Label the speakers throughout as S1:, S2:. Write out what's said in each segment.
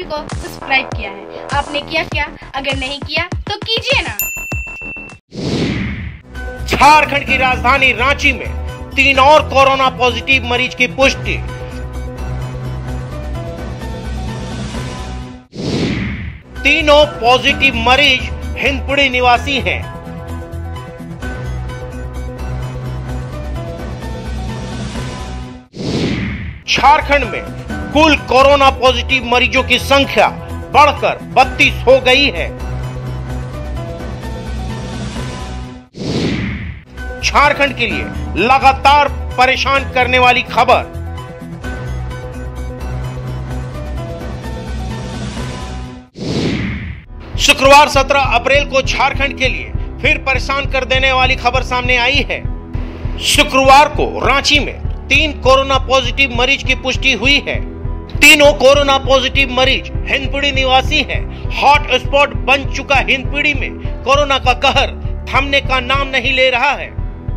S1: को सब्सक्राइब किया है। आपने किया क्या? अगर नहीं किया तो कीजिए ना।
S2: झारखंड की राजधानी रांची में 3 और कोरोना पॉजिटिव मरीज की पुष्टि। तीनों पॉजिटिव मरीज हिंदपीढ़ी निवासी हैं। झारखंड में कुल कोरोना पॉजिटिव मरीजों की संख्या बढ़कर 32 हो गई है। झारखंड के लिए लगातार परेशान करने वाली खबर। शुक्रवार 17 अप्रैल को झारखंड के लिए फिर परेशान कर देने वाली खबर सामने आई है। शुक्रवार को रांची में 3 कोरोना पॉजिटिव मरीज की पुष्टि हुई है। तीनों कोरोना पॉजिटिव मरीज हिंदपीढ़ी निवासी हैं। हॉट स्पॉट बन चुका हिंदपीढ़ी में कोरोना का कहर थमने का नाम नहीं ले रहा है।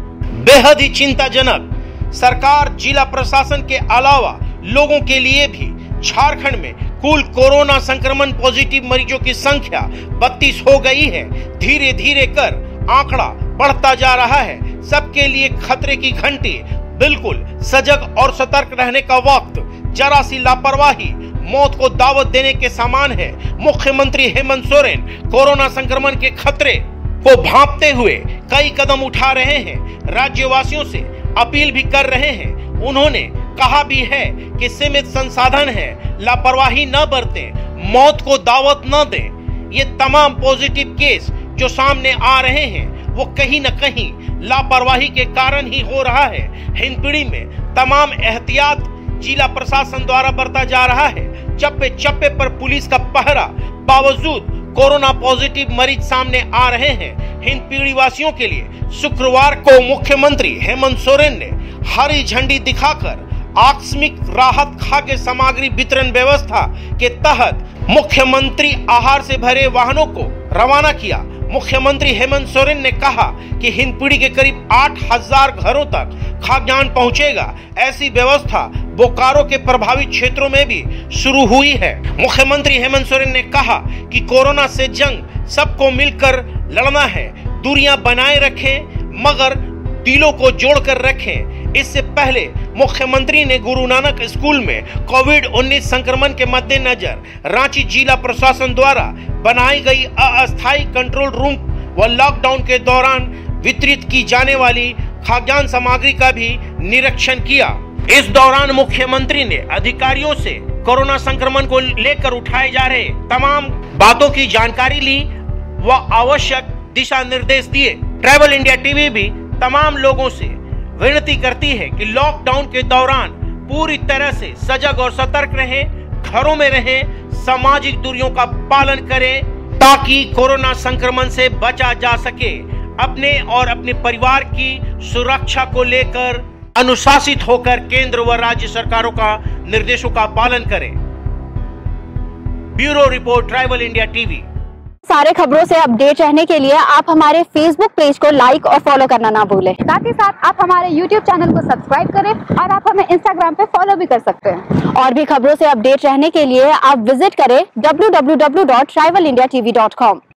S2: बेहद ही चिंताजनक। सरकार, जिला प्रशासन के अलावा लोगों के लिए भी झारखंड में कुल कोरोना संक्रमण पॉजिटिव मरीजों की संख्या 32 हो गई है। धीरे धीरे कर आंकड़ा बढ़ता जा रहा है। सबके लिए खतरे की घंटी। बिल्कुल सजग और सतर्क रहने का वक्त। जरा सी लापरवाही मौत को दावत देने के समान है। मुख्यमंत्री हेमंत सोरेन कोरोना संक्रमण के खतरे को भांपते हुए कई कदम उठा रहे हैं। राज्यवासियों से अपील भी कर रहे हैं। उन्होंने कहा भी है कि सीमित संसाधन है, लापरवाही न बरतें, मौत को दावत न दें। ये तमाम पॉजिटिव केस जो सामने आ रहे हैं वो कहीं न कहीं लापरवाही के कारण ही हो रहा है। हिंदपीढ़ी में तमाम एहतियात जिला प्रशासन द्वारा बरता जा रहा है। चप्पे चप्पे पर पुलिस का पहरा, बावजूद कोरोना पॉजिटिव मरीज सामने आ रहे हैं। हिंदपीढ़ी वासियों के लिए शुक्रवार को मुख्यमंत्री हेमंत सोरेन ने हरी झंडी दिखाकर आकस्मिक राहत खाद्य सामग्री वितरण व्यवस्था के तहत मुख्यमंत्री आहार से भरे वाहनों को रवाना किया। मुख्यमंत्री हेमंत सोरेन ने कहा कि हिंदपीढ़ी के करीब 8000 घरों तक खाद्यान्न पहुंचेगा। ऐसी व्यवस्था बोकारो के प्रभावित क्षेत्रों में भी शुरू हुई है। मुख्यमंत्री हेमंत सोरेन ने कहा कि कोरोना से जंग सबको मिलकर लड़ना है। दूरियां बनाए रखें मगर दिलों को जोड़कर रखें। इससे पहले मुख्यमंत्री ने गुरु नानक स्कूल में कोविड-19 संक्रमण के मद्देनजर रांची जिला प्रशासन द्वारा बनाई गई अस्थायी कंट्रोल रूम व लॉकडाउन के दौरान वितरित की जाने वाली खाद्यान्न सामग्री का भी निरीक्षण किया। इस दौरान मुख्यमंत्री ने अधिकारियों से कोरोना संक्रमण को लेकर उठाए जा रहे तमाम बातों की जानकारी ली व आवश्यक दिशा निर्देश दिए। ट्रैवल इंडिया टीवी भी तमाम लोगों से विनती करती है कि लॉकडाउन के दौरान पूरी तरह से सजग और सतर्क रहें, घरों में रहें, सामाजिक दूरियों का पालन करें ताकि कोरोना संक्रमण से बचा जा सके। अपने और अपने परिवार की सुरक्षा को लेकर अनुशासित होकर केंद्र व राज्य सरकारों का निर्देशों का पालन करें। Bureau report, travel India TV.
S3: सारे खबरों से अपडेट रहने के लिए आप हमारे फेसबुक पेज को लाइक और फॉलो करना ना भूलें। साथ ही साथ आप हमारे यूट्यूब चैनल को सब्सक्राइब करें और आप हमें इंस्टाग्राम पे फॉलो भी कर सकते हैं। और भी खबरों से अपडेट रहने के लिए आप विजिट करें www.travelindiatv.com।